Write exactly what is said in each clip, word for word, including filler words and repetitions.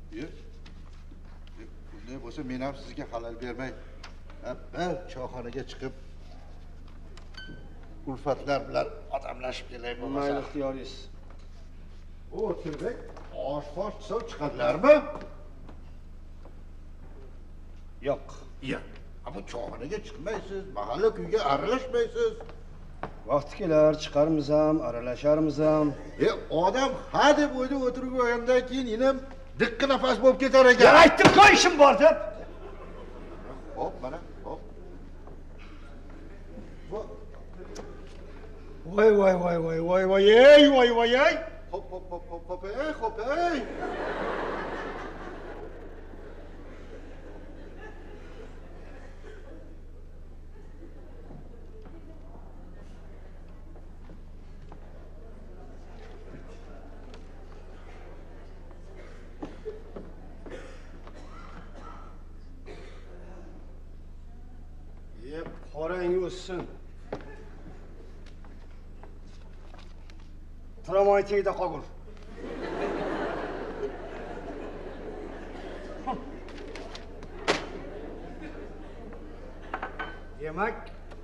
Ne bo'lsa men ham sizga xalal bermay, bir choyxonaga chiqib ulfatlar bilan odamlashib kelay bo'lmasa. Mayli, ixtiyoringiz. O, Tilbek, osh-fosh desa chiqadilarmi? Yo'q. Yo'q. Ama choyxonaga chiqmaysiz, mahalla kuyga aralashmaysiz. Vaqti kelar, chiqarmiz ham, aralasharmiz ham. E, odam ha deb o'yda o'tirib qo'ygandan keyin yana diqqi nafas bo'lib ketar ekan. Ya aytdim-ku, ishim bor deb. Hop, mana, hop. Voy, voy, voy, voy, voy, voy, ey, voy, voy, ey. Hop, hop, hop, hop, hop, ey, hop, ey. Qorang o'ssin. Tramvay tagida qolgur. Demak,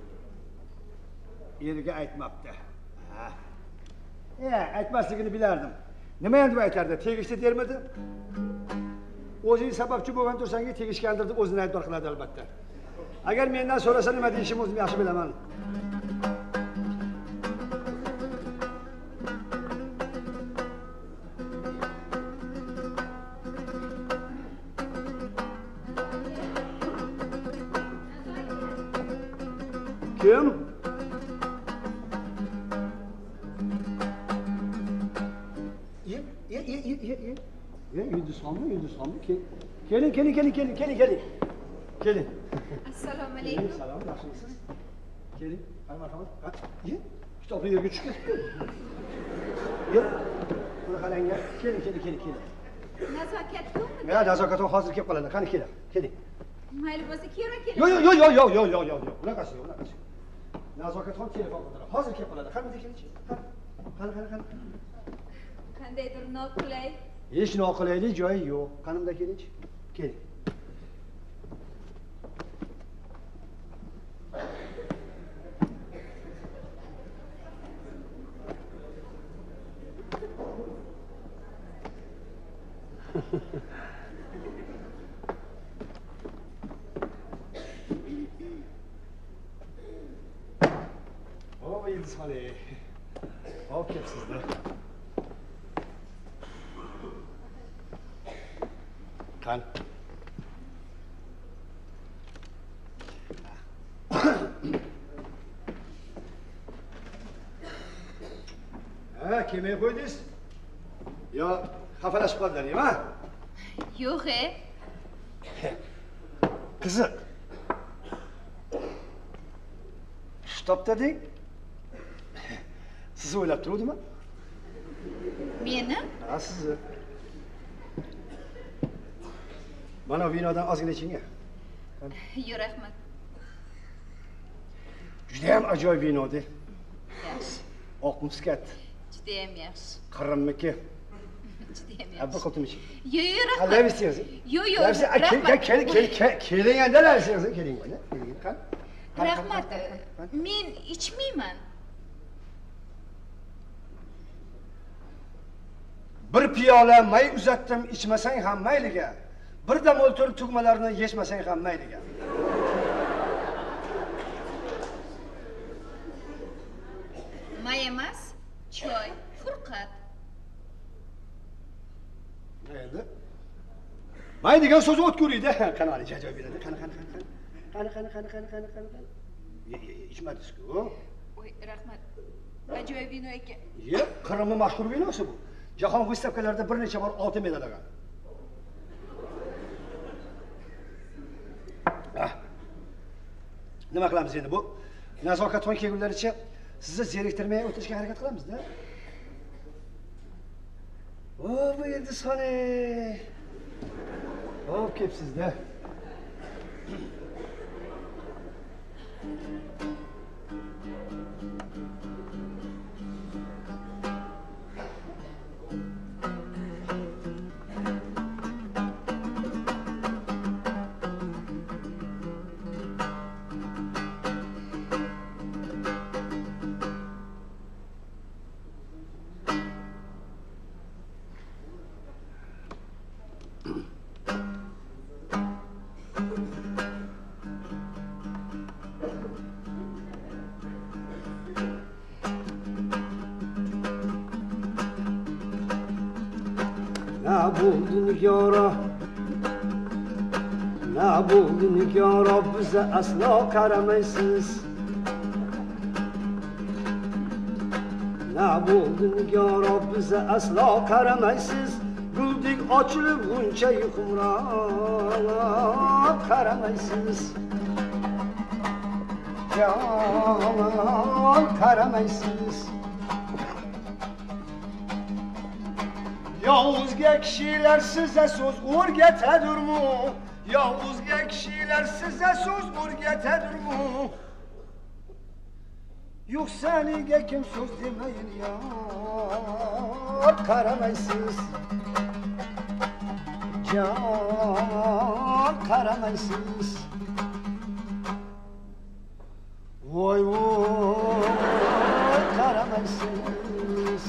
eriga aytmabdi. Ha. Ya, aytmasligini bilardim. Nima endi aytardi? Tegishli dermidi? O'zing sababchi bo'lgan tursangiz tegishgandir deb o'zini aybdor qiladi albatta. Agar mendan so'rasa nima deyishimni o'zim yaxshi bilaman. Kim? Ye, ye, ye, ye, ye, ye. Ye, Yulduzxonmi, Yulduzxonmi? Keling, keling, keling, keling, keling, keling. Keling. Assalomu alaykum. Salom, yaxshimisiz? Keling, hay marhamat. Ye, kitobni yerga tushib ketibdi. Ye, buni qarang, keling, keling, keling, keling. Nazokat yo'qmi? Ya, nazokat hozir kelib qoladi. Qani keling, keling. Mayli bo'lsa, kera keling. Yo'q, yo'q, yo'q, yo'q, yo'q, yo'q, yo'q, yo'q. Bunaqasi yo'q, bunaqasi yo'q. Nazokatxon telefon qiladi. Hozir kelib qoladi. Qani keling. Qani, qani, qani. Qandaydir noqulay. Hech noqulaylik joyi yo'q. Qanimda keling. Keling. O, Yulduzxon ey. Hop kelibsizlar. Qani. Ha, kelmay qo'ydingiz? Yo, xafalashib qoldilaringmi, ha? Yo'q-e. Qiziq. Shu topda-dek. Sizni o'ylab turuvdimmi? Meni? Ha, sizni. Mana vinodan ozgina iching-a. Yo'q, rahmat. Juda ham ajoyib vino-da. Yaxshi. Oq muskat. Juda ham yaxshi. Qirrimniki. Juda ham Ha, yaxshi. bir qo'tim iching. Yo'q, yo'q, rahmat. Alay istiyorsun. Yo'q, yo'q, rahmat. Keling, keling, keling, keling endi alay istiyorsun. Keling mana. Keling, qani. Rahmat. Men ichmayman. Bir piyola may uzatdim, ichmasang ham mayliga. Bir dam o'ltirib tugmalarni yechmasang ham mayliga. May emas, choy, furqat. Nima endi? May degan so'z o'tkuriydi. Qani, ali jajoy beradi. Qani, qani, qani, qani. Qani, qani, qani, qani, qani, qani, qani. Ichmadingiz-ku. Voy, rahmat. Ajoyib vino ekan. Ye, Qrimni mashhur vinosi bu. Jahon выставkalarida bir necha bor oltin medal olgan. Ah. Nima qilamiz endi bu? Nazokatxon kelgunlaricha sizni zeriktirmay o'tirishga harakat qilamiz-da. O, bu Yulduzxon ey. Hop, kelibsiz-da. Ne buldu nigara? Ne buldu nigara? Bize asla karamaysiz. Ne buldu nigara? Bize asla karamaysiz. Güldük açılıp bunca yıkımrak karamaysınız. Yalan karamaysınız. Yavuzga kişiler size söz o'rgatadir mu? Yavuzga kişiler size söz o'rgatadir mu? Yo'q seniga kim söz demeyin ya, karamaysınız. Can karamaysınız. Voy voy karamaysınız.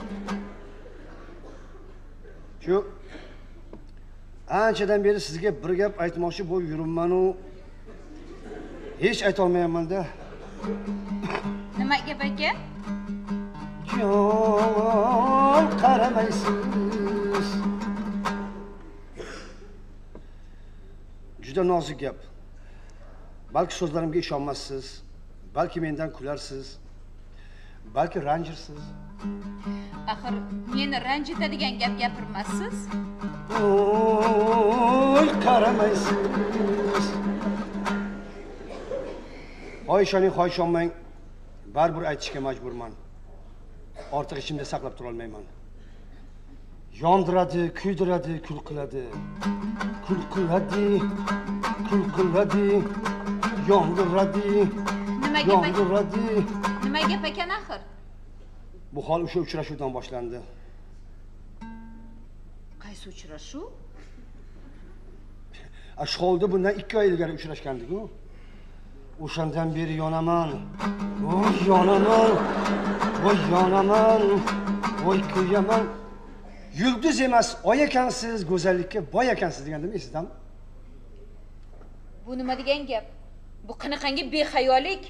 Şu anchadan beri sizga bir gap aytmoqchi bo'lib yuribman-u, hech aytolmayapman-da. Nima gap aka? Can karamaysınız. Juda nozik gap. Balki so'zlarimga ishonmassiz, balki mendan kularsiz, balki ranjirsiz. Axir meni ranjitadigan gap gapirmassiz. Oy, qaramaysiz. Hoy ishoning, hoy ishonmang, baribir aytishga majburman. Ortiq ichimda saqlab tura olmayman. Yondiradi, kuydiradi, kul qiladi. Kul qiladi, kul qiladi. Yondiradi, Nima gap aka? yondiradi. Nima gap ekan axir? Bu hol o'sha uchrashuvdan boshlandi. Qaysi uchrashuv? Ashxolda bundan ikki oy ilgari uchrashgandik-ku. O'shandan beri yonaman. Voy yonaman. Voy yonaman. Voy kuyaman. Yulduz emas, oy ekansiz, go'zallikka boy ekansiz degandim esingizmi? Bu nima degan gap? Bu qanaqangi behayolik?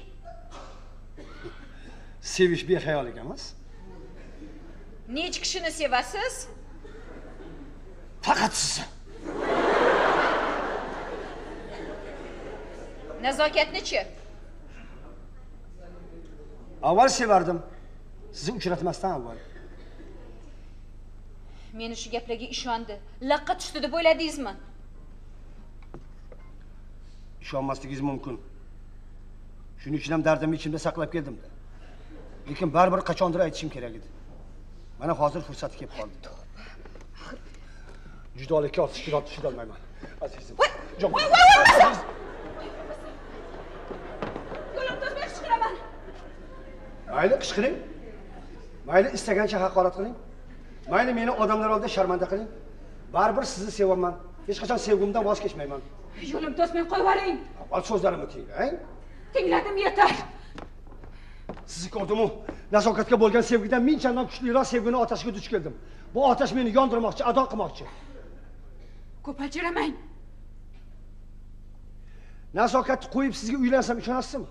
Sevish behayolik emas. Nech kishini sevasiz? Faqat sizni. Nazokatni-chi? Avval sevardim. Sizni uchratmasdan avval. Meni shu gaplarga ishondi. Laqqa tushdi deb o'yladingizmi? Ishonmasligingiz mumkin. Shuning uchun ham dardimni ichimda saqlab keldim. Lekin baribir qachondir aytishim kerak edi. Mana hozir fursati kelib qoldi. Judolikka ortiq chidolmayman. Azizim. Jon. Yo'lim to'smay qichqiraman. Mayli qichqiring. Mayli istagancha haqorat qiling. Mayli meni odamlar oldida sharmanda qiling. Baribir sizni sevaman. Hech qachon sevgimdan voz kechmayman. Yo'lim to'smay qo'yvaring. Avval so'zlarimni tinglang. Tingladim, yetar. Sizni ko'rdim-u, nazokatga bo'lgan sevgidan ming chandon kuchliroq sevgini otashiga duch keldim. Bu otash meni yondirmoqchi, ado qilmoqchi. Ko'p ajramang. Nazokatni qo'yib sizga uylansam ishonasizmi?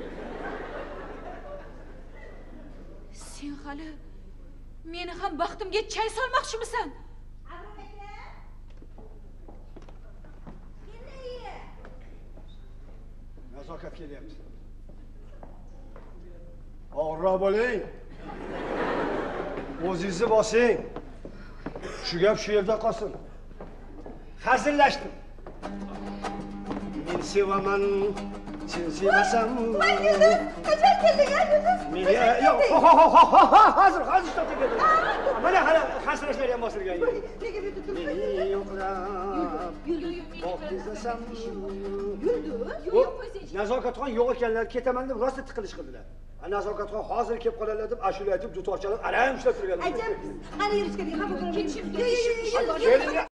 Sen hali meni ham baxtimga chay solmoqchimisan? Nazokat kelyapti. Og'riq bo'ling. O'zingizni bosing. Shu gap shu yerda qolsin. Hazillashdim. Men sevaman, sen sevasan. Voy Yulduz, qachon kelding a Yulduz? Meni yo'q, ho ho ho ho ho hozir hozir to'xtab keldim. Mana hali hasrashlar ham bosilgan. Nega bu tutib Meni yo'qlab. Yulduz, Bok izlasam. Yulduz? Nazokatxon yo'q ekanlar, ketaman deb rosa tiqilish qildilar. Nazokatxon hozir kelib qoladilar deb ashula aytib dutor chalib aram ishlab turganlar. Ajab, qani yurishga xafa bo'lmayman. Ketishim, Yo'q, yo'q, yo'q, yo'q. Keling.